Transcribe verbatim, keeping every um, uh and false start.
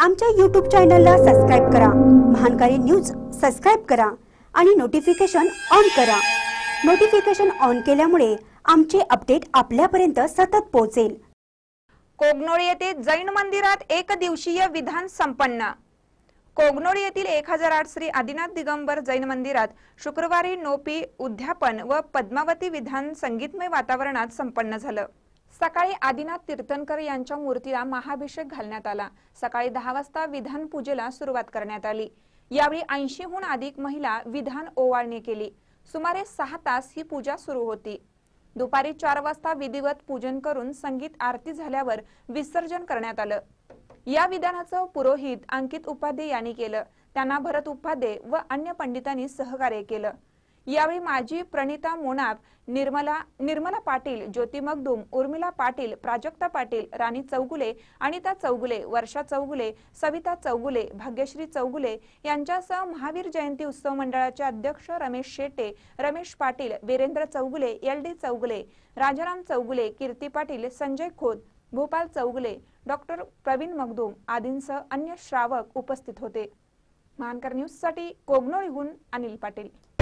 आमच्या यूट्यूब चॅनलला सबस्क्राइब करा, महानकारी न्यूज सबस्क्राइब करा आणि नोटिफिकेशन ऑन करा। नोटिफिकेशन ऑन केल्यामुळे आमचे अपडेट आपल्यापर्यंत सतत पोहोचेल। कोगनोळी येथे जैन मंदिरात एक दिवसीय विधान संपन्न। कोगनोळी येथील एक हजार आठ श्री आदिनाथ दिगंबर जैन मंदिरात शुक्रवारी नोपी उद्यापन व पद्मावती विधान संगीतमय वातावरणात संपन्न झालं। सकाळी आदिनाथ तीर्थंकर यांच्या मूर्तीला महाभिषेक घालण्यात आला। सकाळी दहा वाजता विधान पूजेला सुरुवात करण्यात आली। यावेळी ऐंशी हून अधिक महिला विधान ओवाळणी केली। सुमारे सहा तास ही पूजा सुरू होती। दुपारी चार वाजता विधिवत पूजन करून संगीत आरती झाल्यावर विसर्जन करण्यात आलं। या विधानाचं पुरोहित अंकित उपाध्ये यांनी केलं। त्यांना भरत उपाध्ये व अन्य पंडितांनी सहकार्य केलं। यावेळी माजी प्रणिता मोनाप, निर्मला निर्मला पाटील, ज्योती मगदूम, उर्मिला पाटील, प्राजक्ता पाटील, राणी चौगुले, अनिता चौगुले, वर्षा चौगुले, सविता चौगुले, भाग्यश्री चौगुले यांच्यासह महावीर जयंती उत्सव मंडळाचे अध्यक्ष Ramesh Shete, Ramesh Patil, Virendra Chougule, L D Chougule, Rajaram Chougule, Kirti Patil, Sanjay Khot, Bhopal Chougule, doctor Pravin Magdum आदींसह अन्य श्रावक उपस्थित होते। महानकर न्यूज साठी कोगनोळीहून अनिल पाटील।